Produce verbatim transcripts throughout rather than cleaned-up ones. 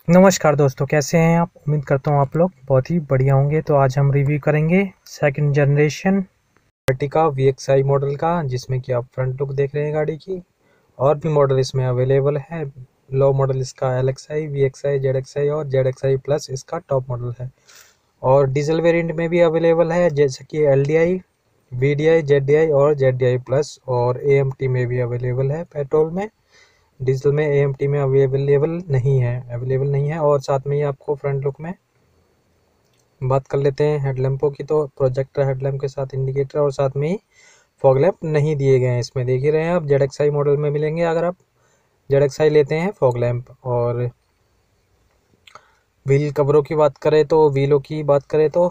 नमस्कार दोस्तों, कैसे हैं आप। उम्मीद करता हूँ आप लोग बहुत ही बढ़िया होंगे। तो आज हम रिव्यू करेंगे second generation Ertiga V X I model का, जिसमें कि आप फ्रंट लुक देख रहे हैं गाड़ी की। और भी मॉडल इसमें अवेलेबल है। लो मॉडल इसका L X I, V X I, Z X I और जेड एक्स आई प्लस इसका टॉप मॉडल है। और डीजल वेरिएंट में भी अवेलेबल है, जैसे कि L D I, V D I, Z D I और जेड डी आई प्लस। और ए एम टी में भी अवेलेबल है पेट्रोल में। डीजल में ए एम टी में अवेलेबल नहीं है अवेलेबल नहीं है और साथ में ही आपको फ्रंट लुक में बात कर लेते हैं हेडलैम्पों की। तो प्रोजेक्टर हेडलैम्प के साथ इंडिकेटर और साथ में ही फॉग लैम्प नहीं दिए गए हैं इसमें, देख ही रहे हैं आप। जेड एक्स आई मॉडल में मिलेंगे अगर आप जेड एक्स आई लेते हैं फॉग लैम्प। और व्हील कवरों की बात करें तो व्हीलों की बात करें तो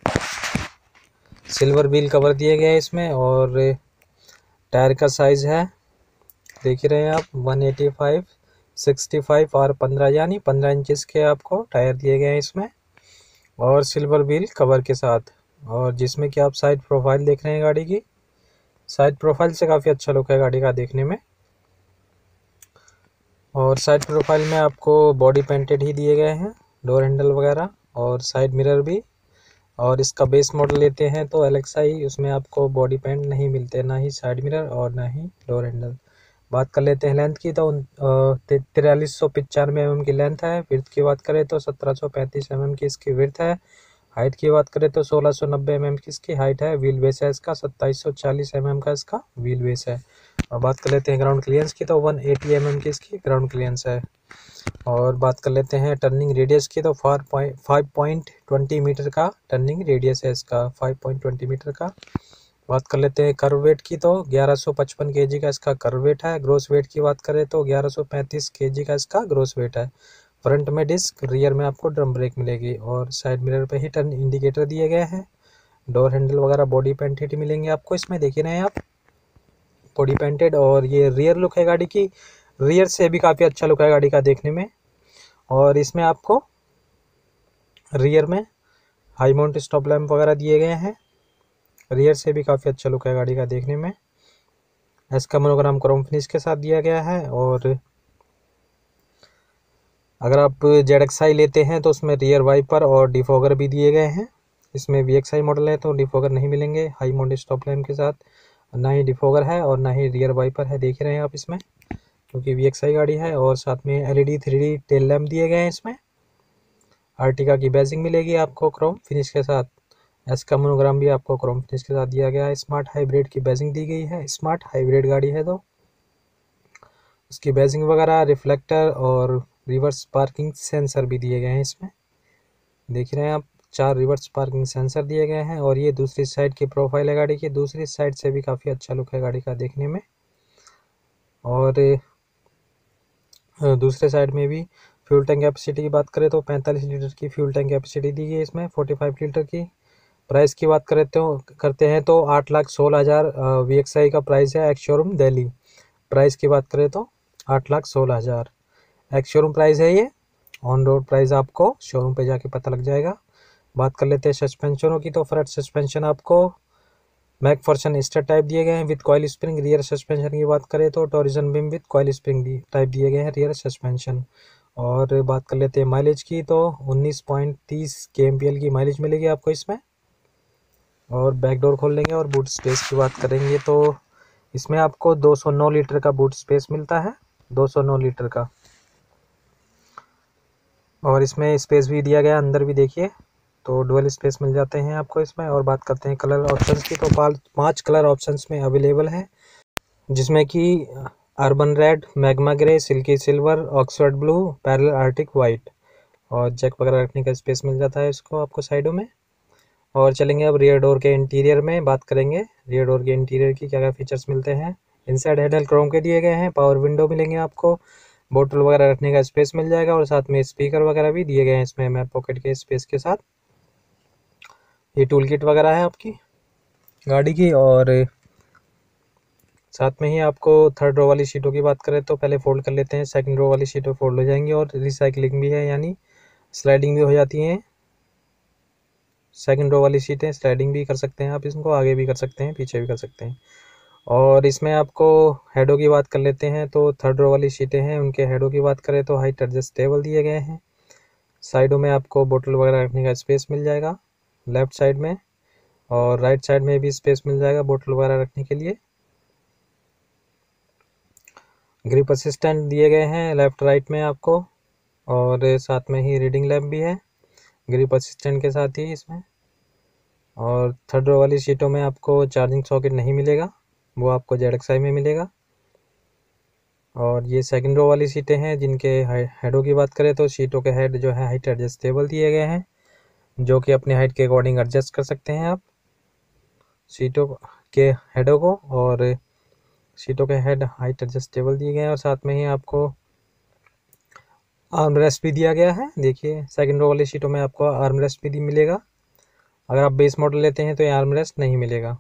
सिल्वर व्हील कवर दिए गए हैं इसमें। और टायर का साइज़ है, देख ही रहे हैं आप, one eighty five sixty five और पंद्रह यानी पंद्रह इंचेस के आपको टायर दिए गए हैं इसमें। और सिल्वर व्हील कवर के साथ। और जिसमें कि आप साइड प्रोफाइल देख रहे हैं गाड़ी की, साइड प्रोफाइल से काफ़ी अच्छा लुक है गाड़ी का देखने में। और साइड प्रोफाइल में आपको बॉडी पेंटेड ही दिए गए हैं, डोर हैंडल वगैरह और साइड मिरर भी। और इसका बेस मॉडल लेते हैं तो एल एक्स आई, उसमें आपको बॉडी पेंट नहीं मिलते, ना ही साइड मिरर और ना ही डोर हैंडल। बात कर लेते हैं लेंथ की, तो तिरालीस सौ पचानवे एम एम की लेंथ है। विड्थ की बात करें तो सत्रह सौ पैंतीस एम एम की इसकी विड्थ है। हाइट की बात करें तो सोलह सौ नब्बे एम एम की इसकी हाइट है। व्हील बेस है इसका सत्ताईस सौ चालीस एम एम का इसका व्हील बेस है। और बात कर लेते हैं ग्राउंड क्लियरेंस की, तो वन एटी एम एम की इसकी ग्राउंड क्लियरेंस है। और बात कर लेते हैं टर्निंग रेडियस की, तो four point five point twenty metre का टर्निंग रेडियस है इसका, फाइव पॉइंट ट्वेंटी मीटर का। बात कर लेते हैं कर्व वेट की, तो ग्यारह सौ पचपन केजी का इसका कर्व वेट है। ग्रोस वेट की बात करें तो ग्यारह सौ पैंतीस केजी का इसका ग्रोस वेट है। फ्रंट में डिस्क, रियर में आपको ड्रम ब्रेक मिलेगी। और साइड मिरर पे ही टर्न इंडिकेटर दिए गए हैं। डोर हैंडल वगैरह बॉडी पेंटेड मिलेंगे आपको इसमें, देख रहे हैं आप, बॉडी पेंटेड। और ये रियर लुक है गाड़ी की, रियर से भी काफ़ी अच्छा लुक है गाड़ी का देखने में। और इसमें आपको रियर में हाई माउंट स्टॉप लैम्प वगैरह दिए गए हैं। रियर से भी काफ़ी अच्छा लुक है गाड़ी का देखने में। इसका मोनोग्राम क्रोम फिनिश के साथ दिया गया है। और अगर आप जेड एक्स आई लेते हैं तो उसमें रियर वाइपर और डिफॉगर भी दिए गए हैं। इसमें वी एक्स आई मॉडल है तो डिफॉगर नहीं मिलेंगे हाई माउंट स्टॉप लैम्प के साथ, ना ही डिफॉगर है और ना ही रियर वाइपर है, देख रहे हैं आप इसमें, क्योंकि वी एक्स आई गाड़ी है। और साथ में L E D three D tail lamp दिए गए हैं इसमें। आर्टिका की बैजिंग मिलेगी आपको क्रोम फिनिश के साथ। एस का मोनोग्राम भी आपको क्रोम फिनिश के साथ दिया गया है। स्मार्ट हाइब्रिड की बैजिंग दी गई है, स्मार्ट हाइब्रिड गाड़ी है तो उसकी बैजिंग वगैरह, रिफ्लेक्टर और रिवर्स पार्किंग सेंसर भी दिए गए हैं इसमें, देख रहे हैं आप। चार रिवर्स पार्किंग सेंसर दिए गए हैं। और ये दूसरी साइड की प्रोफाइल है गाड़ी की, दूसरी साइड से भी काफ़ी अच्छा लुक है गाड़ी का देखने में। और दूसरे साइड में भी फ्यूल टैंक कैपेसिटी की बात करें तो पैंतालीस लीटर की फ्यूल टैंक कैपेसिटी दी गई है इसमें, पैंतालीस लीटर की। प्राइस की बात करें तो करते हैं तो आठ लाख सोलह हज़ार वी एक्स आई का प्राइस है एक्स शोरूम दिल्ली। प्राइस की बात करें तो आठ लाख सोलह हज़ार एक्स शोरूम प्राइस है ये। ऑन रोड प्राइस आपको शोरूम पे जाके पता लग जाएगा। बात कर लेते हैं सस्पेंशनों की, तो फ्रंट सस्पेंशन आपको मैकफर्सन स्टर टाइप दिए गए हैं with coil spring. Rear suspension की बात करें तो torsion beam with coil spring type दिए गए हैं रियर सस्पेंशन। और बात कर लेते हैं माइलेज की, तो उन्नीस पॉइंट तीस के एम पी एल की माइलेज मिलेगी आपको इसमें। और बैक डोर खोल लेंगे और बूट स्पेस की बात करेंगे तो इसमें आपको दो सौ नौ लीटर का बूट स्पेस मिलता है, दो सौ नौ लीटर का। और इसमें स्पेस भी दिया गया अंदर भी, देखिए, तो डुअल स्पेस मिल जाते हैं आपको इसमें। और बात करते हैं कलर ऑप्शंस की, तो पांच कलर ऑप्शंस में अवेलेबल है, जिसमें कि urban red, magma grey, silky silver, Oxford blue, pearl arctic white. और जैक वगैरह रखने का स्पेस मिल जाता है इसको आपको साइडों में। और चलेंगे अब रियर डोर के इंटीरियर में, बात करेंगे रियर डोर के इंटीरियर की क्या क्या फीचर्स मिलते हैं। इनसाइड हेडल क्रोम के दिए गए हैं, पावर विंडो मिलेंगे आपको, बोतल वगैरह रखने का स्पेस मिल जाएगा। और साथ में स्पीकर वगैरह भी दिए गए हैं इसमें मैप पॉकेट के स्पेस के साथ। ये टूल किट वगैरह है आपकी गाड़ी की। और साथ में ही आपको थर्ड रो वाली सीटों की बात करें तो पहले फोल्ड कर लेते हैं, सेकंड रो वाली सीटों फोल्ड हो जाएंगी और रिसाइकलिंग भी है, यानी स्लाइडिंग भी हो जाती हैं। सेकंड रो वाली सीटें स्लाइडिंग भी कर सकते हैं आप, इसको आगे भी कर सकते हैं पीछे भी कर सकते हैं। और इसमें आपको हेडों की बात कर लेते हैं, तो थर्ड रो वाली सीटें हैं उनके हेडों की बात करें तो हाइट एडजस्टेबल दिए गए हैं। साइडों में आपको बोतल वगैरह रखने का स्पेस मिल जाएगा लेफ़्ट साइड में, और राइट साइड में भी स्पेस मिल जाएगा बोतल वगैरह रखने के लिए। ग्रिप असिस्टेंट दिए गए हैं लेफ़्ट राइट में आपको, और साथ में ही रीडिंग लैम्प भी है ग्रिप असिस्टेंट के साथ ही इसमें। और थर्ड रो वाली सीटों में आपको चार्जिंग सॉकेट नहीं मिलेगा, वो आपको जेड एक्स आई में मिलेगा। और ये सेकंड रो वाली सीटें हैं जिनके हेडों की बात करें तो सीटों के हेड जो है हाइट एडजस्टेबल दिए गए हैं, जो कि अपने हाइट के अकॉर्डिंग एडजस्ट कर सकते हैं आप सीटों के हेडों को। और सीटों के हेड हाइट एडजस्टेबल दिए गए हैं, और साथ में ही आपको आर्म रेस्ट भी दिया गया है। देखिए सेकंड रो वाली सीटों में आपको आर्म रेस्ट भी मिलेगा, अगर आप बेस मॉडल लेते हैं तो ये आर्म रेस्ट नहीं मिलेगा।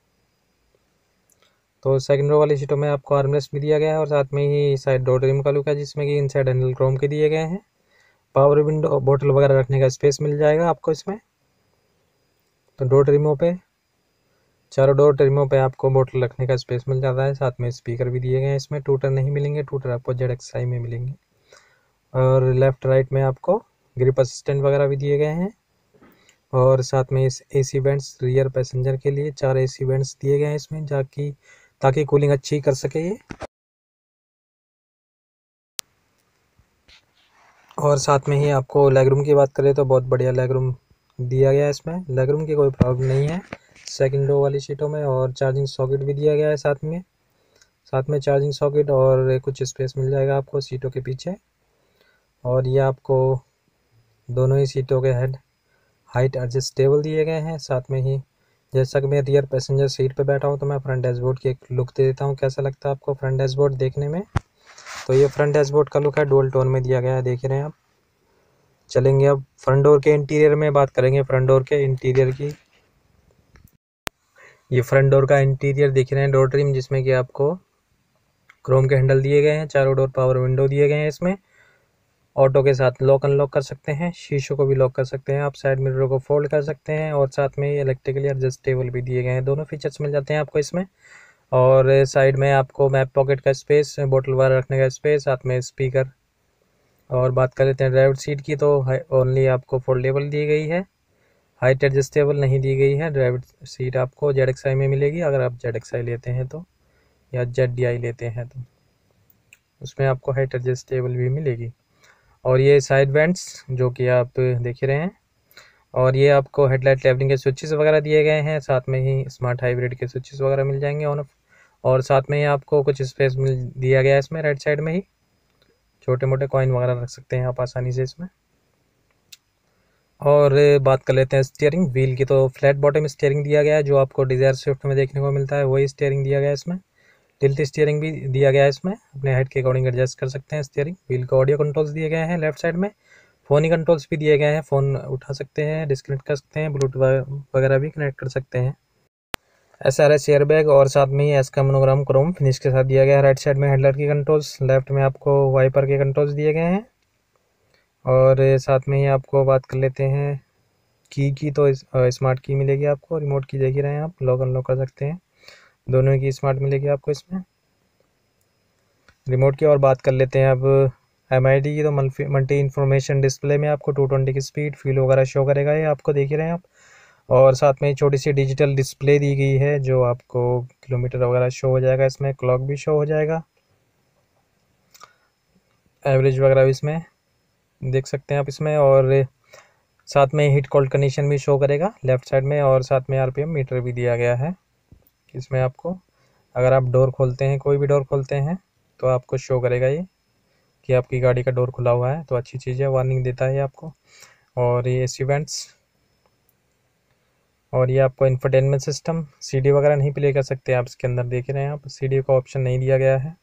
तो सेकंड रो वाली सीटों में आपको आर्म रेस्ट भी दिया गया है, और साथ में ही साइड डोर ट्रिम का लुक है जिसमें कि इनसाइड हैंडल क्रोम के दिए गए हैं। पावर विंडो बोतल वगैरह रखने का स्पेस मिल जाएगा आपको इसमें। तो डोर ट्रिमों पे चारों डोर ट्रिमों पे आपको बोतल रखने का स्पेस मिल जाता है। साथ में स्पीकर भी दिए गए हैं इसमें, टूटर नहीं मिलेंगे, टूटर आपको जेड एक्स आई में मिलेंगे। और लेफ़्ट राइट में आपको ग्रिप असिस्टेंट वगैरह भी दिए गए हैं, और साथ में इस एसी वेंट्स रियर पैसेंजर के लिए चार एसी वेंट्स दिए गए हैं इसमें, ताकि ताकि कूलिंग अच्छी कर सके ये। और साथ में ही आपको लेग रूम की बात करें तो बहुत बढ़िया लेग रूम दिया गया है इसमें, लेग रूम की कोई प्रॉब्लम नहीं है सेकंड रो वाली सीटों में। और चार्जिंग सॉकेट भी दिया गया है साथ में साथ में चार्जिंग सॉकेट, और कुछ स्पेस मिल जाएगा आपको सीटों के पीछे। और ये आपको दोनों ही सीटों के हेड हाइट एडजस्टेबल दिए गए हैं। साथ में ही जैसा कि मैं रियर पैसेंजर सीट पे बैठा हूँ तो मैं फ्रंट डैशबोर्ड की एक लुक दे देता हूँ, कैसा लगता है आपको फ्रंट डैशबोर्ड देखने में। तो ये फ्रंट डैशबोर्ड का लुक है, डुअल टोन में दिया गया है, देख रहे हैं आप। चलेंगे अब फ्रंट डोर के इंटीरियर में बात करेंगे, फ्रंट डोर के इंटीरियर की। ये फ्रंट डोर का इंटीरियर देख रहे हैं, डोर ट्रिम जिसमें कि आपको क्रोम के हैंडल दिए गए हैं, चारों डोर पावर विंडो दिए गए हैं इसमें, ऑटो के साथ लॉक अनलॉक कर सकते हैं, शीशों को भी लॉक कर सकते हैं आप, साइड मिरर को फोल्ड कर सकते हैं, और साथ में इलेक्ट्रिकली एडजस्टेबल भी दिए गए हैं। दोनों फीचर्स मिल जाते हैं आपको इसमें। और साइड में आपको मैप पॉकेट का स्पेस, बोतल वगैरह रखने का स्पेस, साथ में स्पीकर। और बात कर लेते हैं ड्राइवर सीट की, तो ओनली आपको फोल्डेबल दी गई है, हाइट एडजस्टेबल नहीं दी गई है। ड्राइवर सीट आपको जेड एक्स आई में मिलेगी अगर आप जेड एक्स आई लेते हैं तो, या जेड डी आई लेते हैं तो उसमें आपको हाइट एडजस्टेबल भी मिलेगी। और ये साइड वेंट्स जो कि आप देख रहे हैं, और ये आपको हेडलाइट लेवलिंग के स्विचेस वगैरह दिए गए हैं, साथ में ही स्मार्ट हाइब्रिड के स्विचेस वगैरह मिल जाएंगे ऑन ऑफ। और साथ में ही आपको कुछ स्पेस मिल दिया गया है इसमें, राइट साइड में ही छोटे मोटे कॉइन वगैरह रख सकते हैं आप आसानी से इसमें। और बात कर लेते हैं स्टीयरिंग व्हील की, तो फ्लैट बॉटम स्टीयरिंग दिया गया है जो आपको डिज़ायर स्विफ्ट में देखने को मिलता है, वही स्टीयरिंग दिया गया है इसमें। टिल्ट स्टीयरिंग भी दिया गया है इसमें, अपने हाइट के अकॉर्डिंग एडजस्ट कर सकते हैं स्टीयरिंग व्हील को। ऑडियो कंट्रोल्स दिए गए हैं लेफ्ट साइड में, फ़ोन ही कंट्रोल्स भी दिए गए हैं, फ़ोन उठा सकते हैं, डिस्कनेक्ट कर सकते हैं, ब्लूटूथ वगैरह भी कनेक्ट कर सकते हैं। S R S airbag, और साथ में ही एस का मोनोग्राम क्रोम फिनिश के साथ दिया गया है। राइट साइड में हेडलाइट की कंट्रोल्स, लेफ्ट में आपको वाइपर के कंट्रोल्स दिए गए हैं। और साथ में ही आपको बात कर लेते हैं की की, तो स्मार्ट की मिलेगी आपको, रिमोट की देख ही रहे हैं आप, लॉक अनलॉक कर सकते हैं, दोनों की स्मार्ट मिलेगी आपको इसमें रिमोट की। और बात कर लेते हैं अब एम आई डी की, तो मल्टी इन्फॉर्मेशन डिस्प्ले में आपको टू ट्वेंटी की स्पीड फ्यूल वगैरह शो करेगा, ये आपको देख ही रहे हैं आप। और साथ में छोटी सी डिजिटल डिस्प्ले दी गई है जो आपको किलोमीटर वगैरह शो हो जाएगा इसमें, क्लॉक भी शो हो जाएगा, एवरेज वगैरह भी इसमें देख सकते हैं आप इसमें। और साथ में हीट कोल्ड कंडीशन भी शो करेगा लेफ्ट साइड में, और साथ में आरपीएम मीटर भी दिया गया है इसमें आपको। अगर आप डोर खोलते हैं, कोई भी डोर खोलते हैं, तो आपको शो करेगा ये कि आपकी गाड़ी का डोर खुला हुआ है, तो अच्छी चीज़ है, वार्निंग देता है आपको। और ये एसी वेंट्स, और ये आपको इंफोटेनमेंट सिस्टम, सीडी वगैरह नहीं प्ले कर सकते आप इसके अंदर, देख रहे हैं आप, सीडी का ऑप्शन नहीं दिया गया है।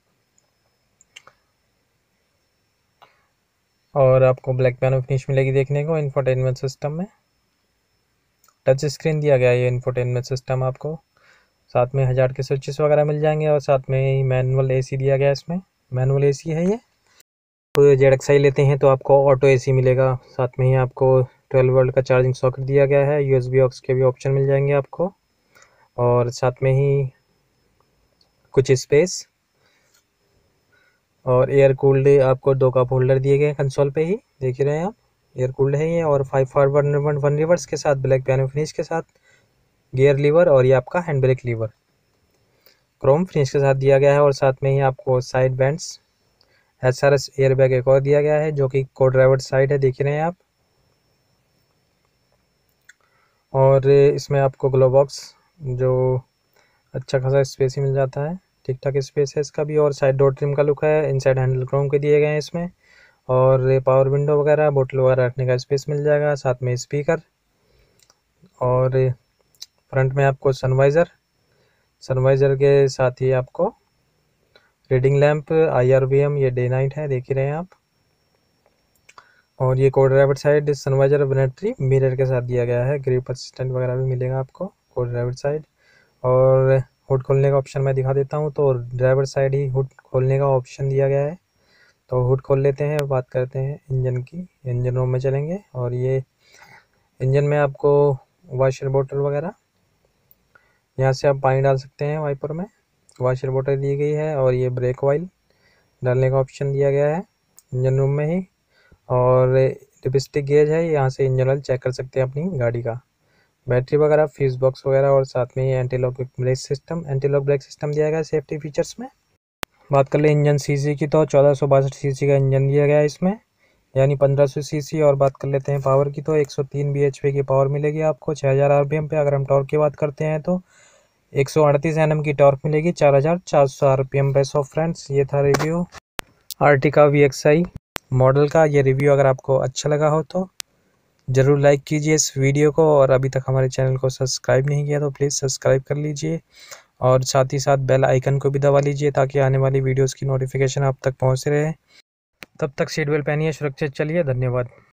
और आपको ब्लैक पियानो फिनिश मिलेगी देखने को इंफोटेनमेंट सिस्टम में, टच स्क्रीन दिया गया है ये इंफोटेनमेंट सिस्टम आपको। साथ में हज़ार के स्विचेस वगैरह मिल जाएंगे, और साथ में ही मैनुअल एसी दिया गया है इसमें, मैनुअल एसी है ये। तो जेड एक्स आई लेते हैं तो आपको ऑटो एसी मिलेगा। साथ में ही आपको ट्वेल्व वोल्ट का चार्जिंग सॉकेट दिया गया है, यूएसबी ऑक्स के भी ऑप्शन मिल जाएंगे आपको, और साथ में ही कुछ स्पेस, और एयर कूल्ड आपको दो कप होल्डर दिए गए हैं कंसोल पे ही, देख रहे हैं आप। एयर कूल्ड है ये, और फाइव फॉरवर्ड वन रिवर्स के साथ ब्लैक पियानो फिनिश के साथ गियर लीवर, और ये आपका hand brake lever chrome finish के साथ दिया गया है। और साथ में ही आपको side bands S R S airbag एक और दिया गया है जो कि को ड्राइवर साइड है, देख रहे हैं आप। और इसमें आपको ग्लो बॉक्स जो अच्छा खासा स्पेस ही मिल जाता है, ठीक ठाक स्पेस है इसका भी। और साइड डोर ट्रिम का लुक है, इनसाइड हैंडल क्रोम के दिए गए हैं इसमें। और पावर विंडो वगैरह, बोतल वगैरह रखने का स्पेस मिल जाएगा, साथ में स्पीकर। और फ्रंट में आपको सनवाइज़र, सनवाइज़र के साथ ही आपको reading lamp I R V M, ये डे नाइट है, देख ही रहे हैं आप। और ये को driver side sun visor battery mirror के साथ दिया गया है, ग्रिप असिस्टेंट वगैरह भी मिलेगा आपको को ड्राइवर साइड। और हुड खोलने का ऑप्शन मैं दिखा देता हूँ, तो ड्राइवर साइड ही हुड खोलने का ऑप्शन दिया गया है। तो हुड खोल लेते हैं, बात करते हैं इंजन की। इंजन रूम में चलेंगे, और ये इंजन में आपको वाशर बोतल वगैरह, यहाँ से आप पानी डाल सकते हैं वाइपर में, वाशर बोतल दी गई है। और ये ब्रेक ऑयल डालने का ऑप्शन दिया गया है इंजन रूम में ही। और लिपस्टिक गेज है, यहाँ से इंजन ऑयल चेक कर सकते हैं अपनी गाड़ी का। बैटरी वगैरह, फ्यूज बॉक्स वगैरह, और साथ में ये anti lock brake system anti lock brake system दिया गया है सेफ्टी फीचर्स में। बात कर ले इंजन सीसी की, तो चौदह सौ बासठ सीसी का इंजन दिया गया है इसमें, यानी पंद्रह सौ सीसी। और बात कर लेते हैं पावर की, तो एक सौ तीन बी एच पी की पावर मिलेगी आपको छः हज़ार आर पी एम पे। अगर हम टॉर्क की बात करते हैं तो एक सौ अड़तीस एन एम की टॉर्क मिलेगी चार हज़ार चार सौ आर पी एम पे। सो फ्रेंड्स, ये था review Ertiga V X I model का। ये रिव्यू अगर आपको अच्छा लगा हो तो ज़रूर लाइक कीजिए इस वीडियो को, और अभी तक हमारे चैनल को सब्सक्राइब नहीं किया तो प्लीज़ सब्सक्राइब कर लीजिए, और साथ ही साथ बेल आइकन को भी दबा लीजिए ताकि आने वाली वीडियोस की नोटिफिकेशन आप तक पहुंच रहे। तब तक सीट बेल्ट पहनिए, सुरक्षित चलिए। धन्यवाद।